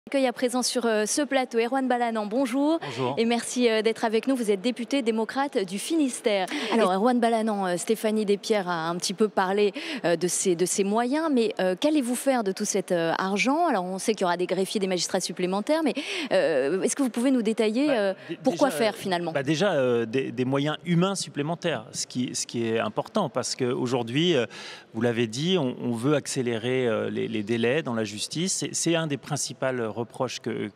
Accueil à présent sur ce plateau Erwan Balanant, bonjour. Bonjour. Et merci d'être avec nous. Vous êtes député démocrate du Finistère. Alors Erwan Balanant, Stéphanie Despierres a un petit peu parlé de ces moyens, mais qu'allez-vous faire de tout cet argent? Alors on sait qu'il y aura des greffiers, des magistrats supplémentaires, mais est-ce que vous pouvez nous détailler pourquoi déjà, faire finalement? Déjà, des moyens humains supplémentaires, ce qui est important, parce qu'aujourd'hui, vous l'avez dit, on veut accélérer les délais dans la justice. C'est un des principaux reproches que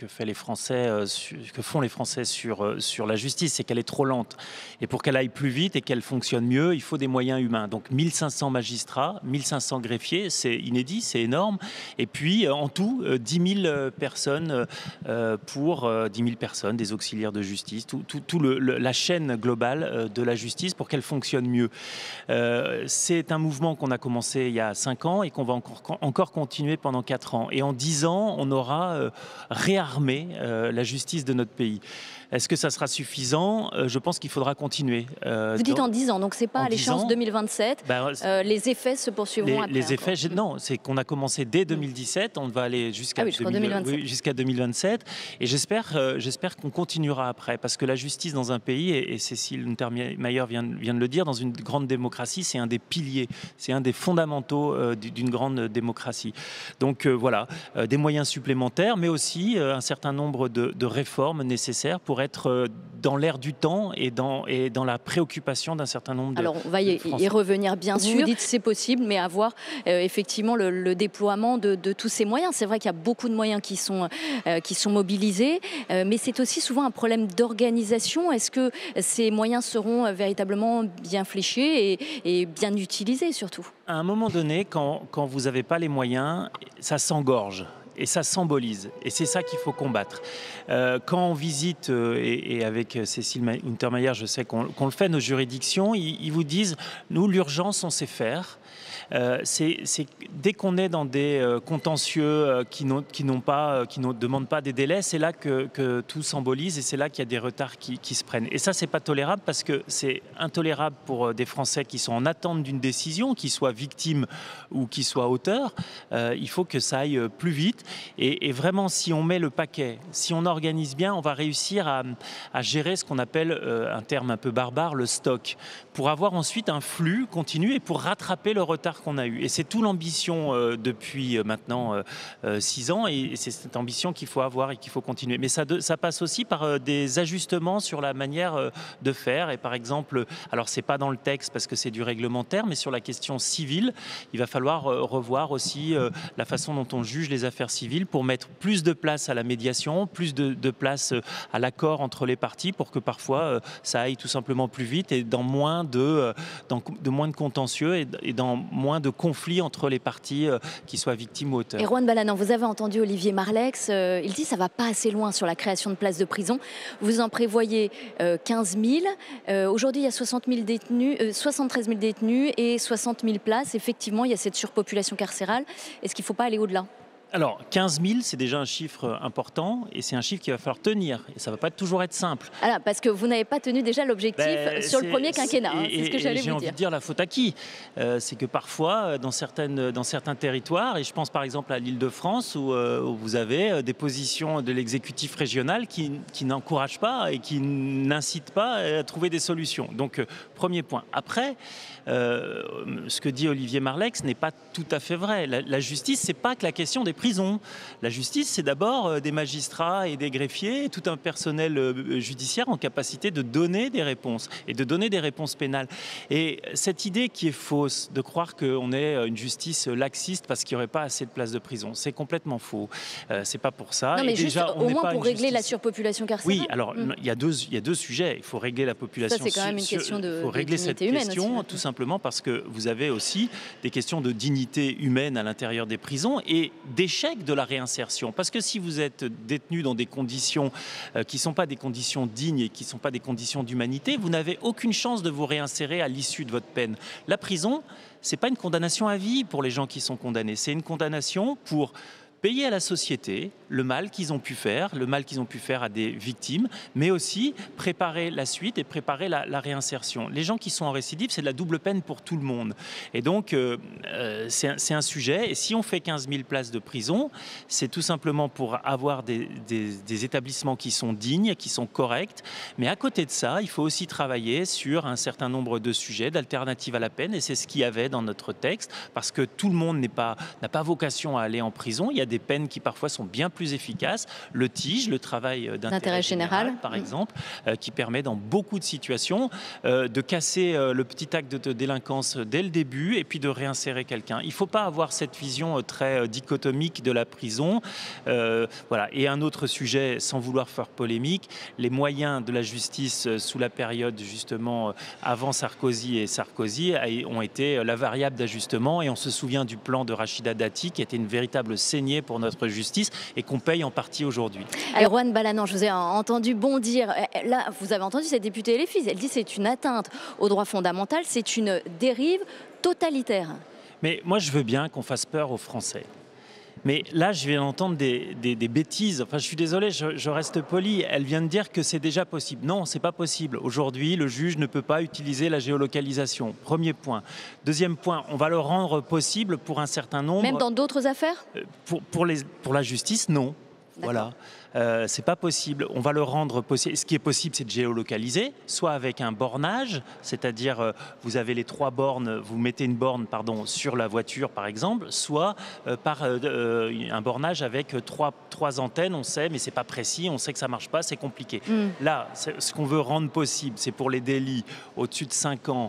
font les Français sur la justice, c'est qu'elle est trop lente. Et pour qu'elle aille plus vite et qu'elle fonctionne mieux, il faut des moyens humains. Donc 1500 magistrats, 1500 greffiers, c'est inédit, c'est énorme. Et puis en tout, 10 000 personnes pour 10 000 personnes, des auxiliaires de justice, la chaîne globale de la justice pour qu'elle fonctionne mieux. C'est un mouvement qu'on a commencé il y a 5 ans et qu'on va encore continuer pendant 4 ans. Et en 10 ans, on aura réarmé la justice de notre pays. Est-ce que ça sera suffisant? Je pense qu'il faudra continuer. Vous dites en 10 ans, donc c'est pas à l'échéance 2027. Les effets se poursuivront après. Les effets, non, c'est qu'on a commencé dès 2017, on va aller jusqu'à 2027. Et j'espère qu'on continuera après, parce que la justice dans un pays, et Cécile Untermaier vient de le dire, dans une grande démocratie, c'est un des piliers, c'est un des fondamentaux d'une grande démocratie. Donc voilà, des moyens supplémentaires, mais aussi un certain nombre de réformes nécessaires pour être dans l'air du temps et dans la préoccupation d'un certain nombre de Alors on va y revenir bien sûr. Vous dites c'est possible, mais avoir effectivement le déploiement de tous ces moyens. C'est vrai qu'il y a beaucoup de moyens qui sont mobilisés, mais c'est aussi souvent un problème d'organisation. Est-ce que ces moyens seront véritablement bien fléchés et bien utilisés surtout? À un moment donné, quand vous n'avez pas les moyens, ça s'engorge. Et ça symbolise. Et c'est ça qu'il faut combattre. Quand on visite, et avec Cécile Untermaier, je sais qu'on le fait, nos juridictions, ils vous disent, nous, l'urgence, on sait faire. C'est dès qu'on est dans des contentieux qui ne demandent pas des délais, c'est là que tout symbolise et c'est là qu'il y a des retards qui se prennent. Et ça, c'est pas tolérable, parce que c'est intolérable pour des Français qui sont en attente d'une décision, qu'ils soient victimes ou qu'ils soient auteurs. Il faut que ça aille plus vite. Et vraiment, si on met le paquet, si on organise bien, on va réussir à gérer ce qu'on appelle, un terme un peu barbare, le stock, pour avoir ensuite un flux continu et pour rattraper le retard qu'on a eu. Et c'est toute l'ambition depuis maintenant 6 ans, et c'est cette ambition qu'il faut avoir et qu'il faut continuer. Mais ça passe aussi par des ajustements sur la manière de faire. Et par exemple, alors c'est pas dans le texte parce que c'est du réglementaire, mais sur la question civile, il va falloir revoir aussi la façon dont on juge les affaires civiles pour mettre plus de place à la médiation, plus de place à l'accord entre les parties, pour que parfois ça aille tout simplement plus vite et dans moins de contentieux et dans moins de conflits entre les parties qui soient victimes ou auteurs. Erwan Balanant, vous avez entendu Olivier Marleix, il dit que ça ne va pas assez loin sur la création de places de prison. Vous en prévoyez 15 000. Aujourd'hui, il y a 73 000 détenus et 60 000 places. Effectivement, il y a cette surpopulation carcérale. Est-ce qu'il ne faut pas aller au-delà ? Alors, 15 000, c'est déjà un chiffre important et c'est un chiffre qu'il va falloir tenir. Et ça ne va pas toujours être simple. Alors, parce que vous n'avez pas tenu déjà l'objectif sur le premier quinquennat. C'est ce que j'allais vous dire. J'ai envie de dire la faute à qui? C'est que parfois, dans certains territoires, et je pense par exemple à l'Île-de-France, où vous avez des positions de l'exécutif régional qui n'encouragent pas et qui n'incitent pas à trouver des solutions. Donc, premier point. Après, ce que dit Olivier Marleix n'est pas tout à fait vrai. La justice, c'est pas que la question des prisons. La justice, c'est d'abord des magistrats et des greffiers, et tout un personnel judiciaire en capacité de donner des réponses, et de donner des réponses pénales. Et cette idée qui est fausse, de croire qu'on est une justice laxiste parce qu'il n'y aurait pas assez de places de prison, c'est complètement faux. C'est pas pour ça. Non, mais et juste, déjà, au moins pour régler la surpopulation carcérale. Oui, alors il y a deux sujets. Il faut régler la population. Ça, c'est quand même une question de dignité humaine aussi. Tout simplement parce que vous avez aussi des questions de dignité humaine à l'intérieur des prisons et d'échec de la réinsertion. Parce que si vous êtes détenu dans des conditions qui ne sont pas des conditions dignes et qui ne sont pas des conditions d'humanité, vous n'avez aucune chance de vous réinsérer à l'issue de votre peine. La prison, ce n'est pas une condamnation à vie pour les gens qui sont condamnés. C'est une condamnation pour payer à la société le mal qu'ils ont pu faire, à des victimes, mais aussi préparer la suite et préparer la réinsertion. Les gens qui sont en récidive, c'est de la double peine pour tout le monde. Et donc, c'est un sujet. Et si on fait 15 000 places de prison, c'est tout simplement pour avoir des établissements qui sont dignes, qui sont corrects. Mais à côté de ça, il faut aussi travailler sur un certain nombre de sujets d'alternatives à la peine. Et c'est ce qu'il y avait dans notre texte, parce que tout le monde n'a pas vocation à aller en prison. Il y a des peines qui parfois sont bien plus efficaces. Le TIG, le travail d'intérêt général, par exemple, qui permet dans beaucoup de situations de casser le petit acte de délinquance dès le début et puis de réinsérer quelqu'un. Il ne faut pas avoir cette vision très dichotomique de la prison. Voilà. Et un autre sujet, sans vouloir faire polémique, les moyens de la justice sous la période justement avant Sarkozy ont été la variable d'ajustement, et on se souvient du plan de Rachida Dati qui était une véritable saignée pour notre justice et qu'on paye en partie aujourd'hui. Erwan Balanant, je vous ai entendu bondir. Là, vous avez entendu cette députée LFI, elle dit que c'est une atteinte au droit fondamental, c'est une dérive totalitaire. Mais moi, je veux bien qu'on fasse peur aux Français. Mais là, je viens d'entendre des bêtises. Enfin, je suis désolé, je reste poli. Elle vient de dire que c'est déjà possible. Non, c'est pas possible. Aujourd'hui, le juge ne peut pas utiliser la géolocalisation. Premier point. Deuxième point, on va le rendre possible pour un certain nombre. Même dans d'autres affaires ? Pour la justice, non. Voilà. C'est pas possible. On va le rendre possible. Ce qui est possible, c'est de géolocaliser, soit avec un bornage, c'est-à-dire vous avez les 3 bornes, vous mettez une borne sur la voiture par exemple, soit par un bornage avec trois antennes, on sait, mais c'est pas précis, on sait que ça marche pas, c'est compliqué. Là, ce qu'on veut rendre possible, c'est pour les délits au-dessus de 5 ans,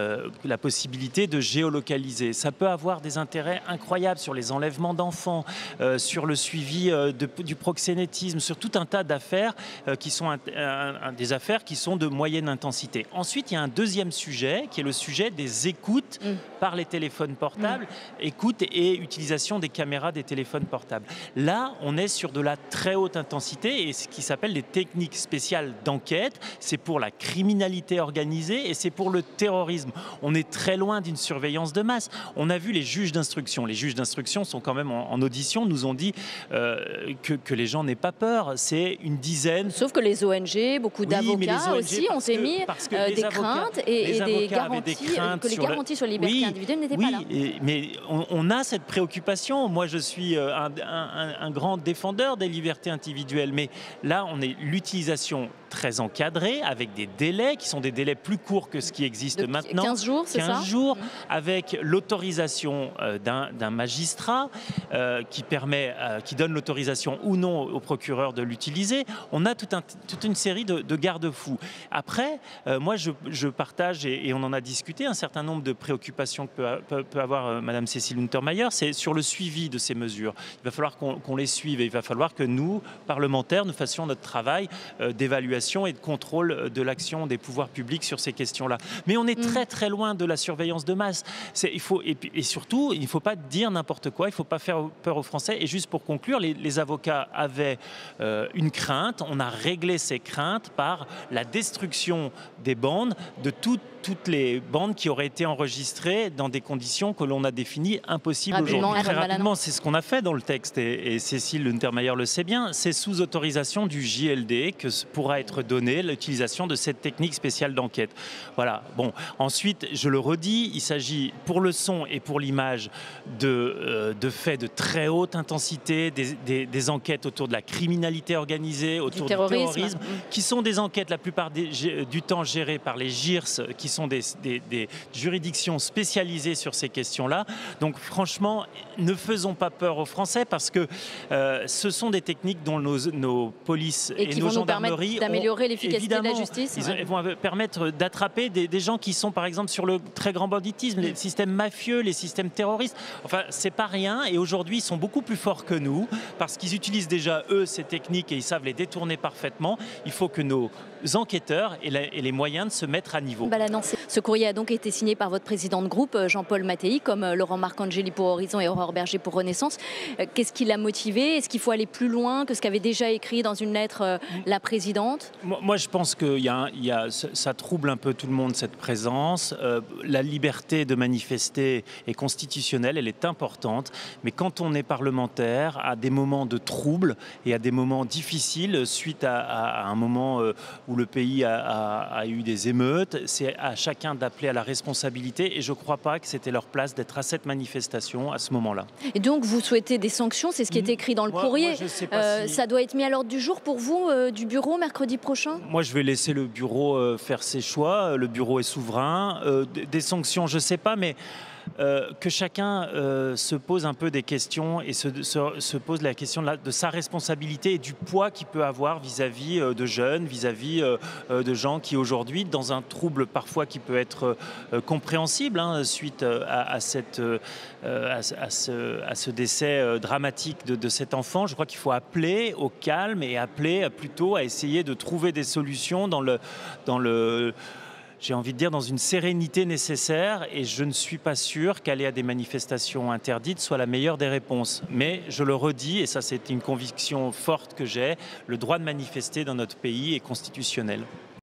la possibilité de géolocaliser. Ça peut avoir des intérêts incroyables sur les enlèvements d'enfants, sur le suivi du proxénétisme, sur tout un tas d'affaires qui sont des affaires qui sont de moyenne intensité. Ensuite, il y a un deuxième sujet qui est le sujet des écoutes par les téléphones portables, écoute et utilisation des caméras des téléphones portables. Là, on est sur de la très haute intensité et ce qui s'appelle des techniques spéciales d'enquête. C'est pour la criminalité organisée et c'est pour le terrorisme. On est très loin d'une surveillance de masse. On a vu les juges d'instruction. Les juges d'instruction sont quand même en audition, nous ont dit que les gens n'aient pas peur, c'est une dizaine. Sauf que les ONG, beaucoup d'avocats aussi ont émis des craintes et des garanties, que les garanties sur la liberté individuelle n'étaient pas là. Mais on a cette préoccupation. Moi, je suis un grand défendeur des libertés individuelles, mais là, on est l'utilisation très encadrée, avec des délais qui sont des délais plus courts que ce qui existe maintenant. 15 jours, c'est ça ? 15 jours, avec l'autorisation d'un magistrat qui donne l'autorisation ou non au procureur de l'utiliser. On a toute une série de garde-fous. Après, moi, je partage, et on en a discuté, un certain nombre de préoccupations que peut avoir Madame Cécile Untermaier, c'est sur le suivi de ces mesures. Il va falloir qu'on les suive et il va falloir que nous, parlementaires, nous fassions notre travail d'évaluation et de contrôle de l'action des pouvoirs publics sur ces questions-là. Mais on est très très loin de la surveillance de masse. Et surtout, il ne faut pas dire n'importe quoi, il ne faut pas faire peur aux Français. Et juste pour conclure, les avocats avaient une crainte. On a réglé ces craintes par la destruction des bandes, de toutes les bandes qui auraient été enregistrées dans des conditions que l'on a définies impossibles aujourd'hui. Très rapidement, c'est ce qu'on a fait dans le texte, et Cécile Untermaier le sait bien, c'est sous autorisation du JLD que pourra être donnée l'utilisation de cette technique spéciale d'enquête. Voilà. Bon. Ensuite, je le redis, il s'agit pour le son et pour l'image de faits de très haute intensité, des enquêtes autour de la criminalité organisée, autour du terrorisme, qui sont des enquêtes la plupart du temps gérées par les GIRS, qui sont des juridictions spécialisées sur ces questions-là. Donc franchement, ne faisons pas peur aux Français, parce que ce sont des techniques dont nos polices et nos gendarmeries d'améliorer l'efficacité de la justice. Ils vont permettre d'attraper des gens qui sont par exemple sur le très grand banditisme, les systèmes mafieux, les systèmes terroristes. Enfin, c'est pas rien, et aujourd'hui ils sont beaucoup plus forts que nous parce qu'ils utilisent déjà eux ces techniques et ils savent les détourner parfaitement. Il faut que nos enquêteurs aient les moyens de se mettre à niveau. Balanant, Ce courrier a donc été signé par votre président de groupe, Jean-Paul Mattei, comme Laurent Marcangeli pour Horizon et Aurore Berger pour Renaissance. Qu'est-ce qui l'a motivé? Est-ce qu'il faut aller plus loin que ce qu'avait déjà écrit dans une lettre la présidente? Moi, je pense que ça trouble un peu tout le monde, cette présence. La liberté de manifester est constitutionnelle, elle est importante. Mais quand on est parlementaire, à des moments de trouble et à des moments difficiles, suite à un moment où le pays a eu des émeutes, c'est à chacun d'appeler à la responsabilité. Et je ne crois pas que c'était leur place d'être à cette manifestation à ce moment-là. Et donc, vous souhaitez des sanctions? C'est ce qui est écrit dans le courrier. Je sais pas Ça doit être mis à l'ordre du jour pour vous, du bureau, mercredi prochain? Moi, je vais laisser le bureau faire ses choix. Le bureau est souverain. Des sanctions, je ne sais pas, mais que chacun se pose un peu des questions et se pose la question de sa responsabilité et du poids qu'il peut avoir vis-à-vis de jeunes, vis-à-vis de gens qui aujourd'hui, dans un trouble parfois qui peut être compréhensible suite à ce décès dramatique de cet enfant, je crois qu'il faut appeler au calme et appeler plutôt à essayer de trouver des solutions dans le j'ai envie de dire, dans une sérénité nécessaire, et je ne suis pas sûr qu'aller à des manifestations interdites soit la meilleure des réponses. Mais je le redis, et ça c'est une conviction forte que j'ai, le droit de manifester dans notre pays est constitutionnel.